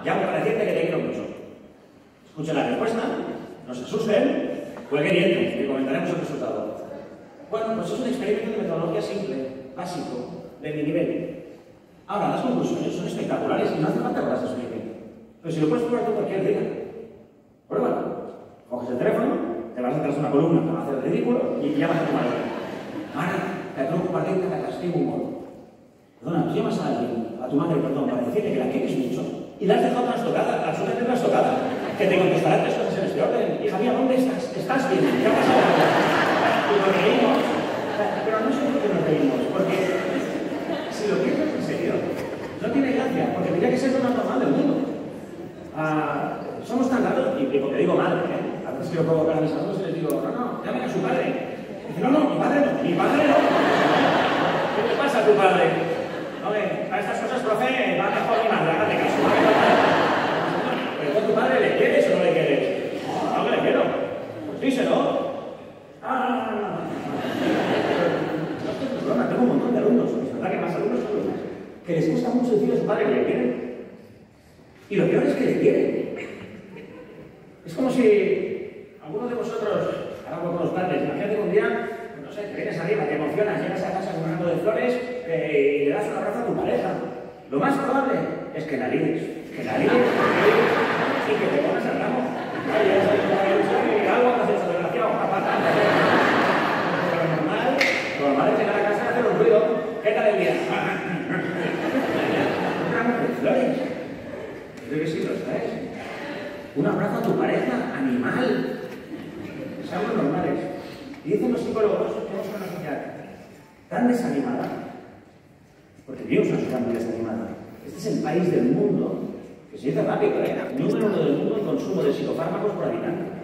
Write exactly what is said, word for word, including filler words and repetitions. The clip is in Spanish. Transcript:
llamo para decirte que te quiero mucho. Escuchen la respuesta, no se asusten, jueguen y entren, que comentaremos el resultado. Bueno, pues es un experimento de metodología simple, básico, de mi nivel. Ahora, las conclusiones son espectaculares y no hace falta que las explique. Pero si lo puedes probar tú cualquier día, pruébalo. Coges el teléfono, te vas detrás de una columna, te vas a hacer el ridículo y llamas a tu madre. Ahora, te tengo que compartir que te castigo un modo. Perdona, llamas a alguien, a tu madre, perdón, para decirle que la quieres mucho y la has dejado trastocada, absolutamente trastocada, que te contestará tres cosas en este orden. Hija mía, ¿dónde estás? ¿Estás bien? ¿Qué ha pasado? Y nos reímos. Pero no sé por qué nos reímos, porque si lo piensas en serio, no tiene gracia, porque tendría que ser lo más normal del mundo. Ah, somos tan raros, y porque digo madre, ¿eh? A veces quiero provocar a mis alumnos y les digo, no, no, llamen a su padre. Dice, no, no, mi padre no, mi padre no. ¿Qué te pasa a tu padre? Oye, a estas cosas, profe, va mejor mi madre, hágate caso. ¿Pero tú a tu padre le quieres o no le quieres? No, no, que le quiero. Pues díselo. Ah, no, no, no. No estoy en problema, tengo un montón de alumnos, es verdad que más alumnos que alumnos, que les cuesta mucho decir a su padre que le quieren. Y lo peor es que le quieren. Es como si alguno de vosotros, ahora con los padres, imagínate que un día, no sé, te vienes arriba, te emocionas, llegas a casa con un ramo de flores eh, y le das un abrazo a tu pareja. Lo más probable es que la líes, que la líes, y que te pongas al ramo. Ay, ya sabes cómo hay ilusión y algo que haces desgraciado, papá. Lo normal, lo normal es llegar a casa y hacer un ruido. ¿Qué tal el día? Un ramo de flores. Creo que sí lo sabes. Un abrazo a tu pareja, animal. Es algo normales. Y dicen los psicólogos que tenemos una sociedad tan desanimada, porque vivimos una sociedad muy desanimada. Este es el país del mundo, que se dice rápido, ¿eh? Número uno del mundo en consumo de psicofármacos por habitante.